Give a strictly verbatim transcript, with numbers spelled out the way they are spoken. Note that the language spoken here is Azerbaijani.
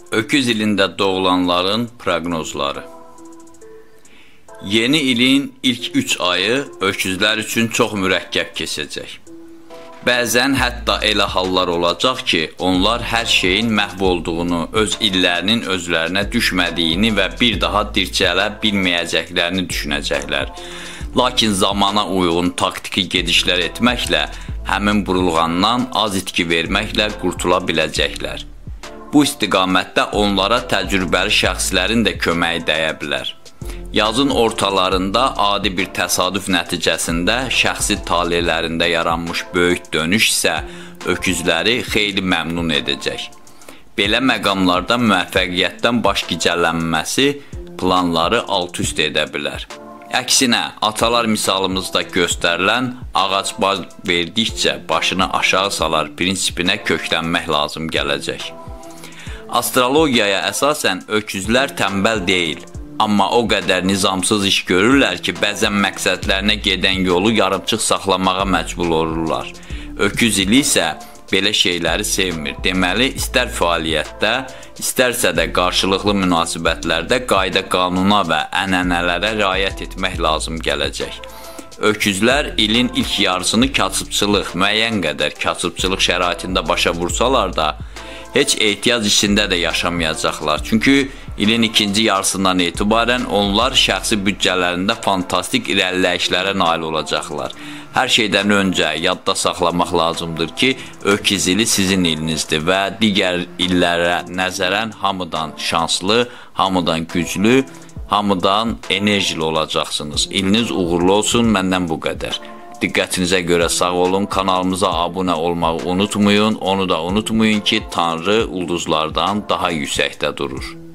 Öküz ilində doğulanların proqnozları. Yeni ilin ilk üç ayı öküzlər üçün çox mürəkkəb keçəcək. Bəzən hətta elə hallar olacaq ki, onlar hər şeyin məhv olduğunu, öz illərinin özlərinə düşmədiyini və bir daha dirçələ bilməyəcəklərini düşünəcəklər. Lakin zamana uyğun taktiki gedişlər etməklə, həmin burulğandan az itki verməklə qurtula biləcəklər. Bu istiqamətdə onlara təcrübəli şəxslərin də köməyi dəyə bilər. Yazın ortalarında adi bir təsadüf nəticəsində şəxsi talelərində yaranmış böyük dönüş isə öküzləri xeyli məmnun edəcək. Belə məqamlarda müvəffəqiyyətdən baş gicəllənməsi planları alt-üst edə bilər. Əksinə, atalar misalımızda göstərilən ağac bal verdikcə başını aşağı salar prinsipinə köklənmək lazım gələcək. Astrologiyaya əsasən öküzlər tənbəl deyil, amma o qədər nizamsız iş görürlər ki, bəzən məqsədlərinə gedən yolu yarımçıq saxlamağa məcbur olurlar. Öküz ili isə belə şeyləri sevmir. Deməli, istər fəaliyyətdə, istərsə də qarşılıqlı münasibətlərdə qayda qanuna və ənənələrə riayət etmək lazım gələcək. Öküzlər ilin ilk yarısını kasıbçılıq, müəyyən qədər kasıbçılıq şəraitində başa vursalar da, heç ehtiyac içində də yaşamayacaqlar. Çünki ilin ikinci yarısından etibarən onlar şəxsi büdcələrində fantastik irəliləyişlərə nail olacaqlar. Hər şeydən öncə yadda saxlamaq lazımdır ki, öküz ili sizin ilinizdir və digər illərə nəzərən hamıdan şanslı, hamıdan güclü, hamıdan enerjili olacaqsınız. İliniz uğurlu olsun, məndən bu qədər. Diqqətinizə görə sağ olun, kanalımıza abunə olmağı unutmayın, onu da unutmayın ki, Tanrı ulduzlardan daha yüksəkdə durur.